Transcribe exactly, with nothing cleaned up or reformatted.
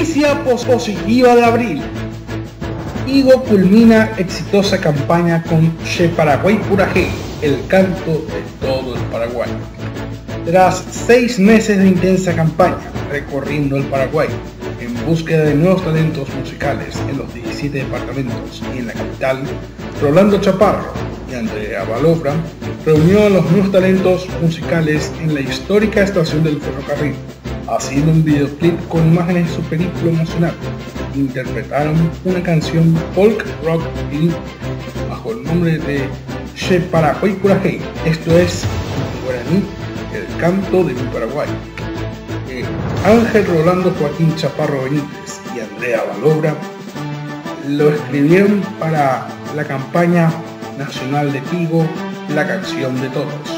Noticia positiva de abril. Tigo culmina exitosa campaña con Che Paraguay Pura G, el canto de todo el Paraguay. Tras seis meses de intensa campaña recorriendo el Paraguay en búsqueda de nuevos talentos musicales en los diecisiete departamentos y en la capital, Rolando Chaparro y Andrea Balobra reunió a los nuevos talentos musicales en la histórica estación del ferrocarril, haciendo un videoclip con imágenes de su periplo emocional. Interpretaron una canción folk rock bilingüe bajo el nombre de Che Paraguay Pura G, esto es en guaraní, el canto de mi Paraguay. Eh, Ángel Rolando Joaquín Chaparro Benítez y Andrea Balobra lo escribieron para la campaña nacional de Tigo, La Canción de Todos.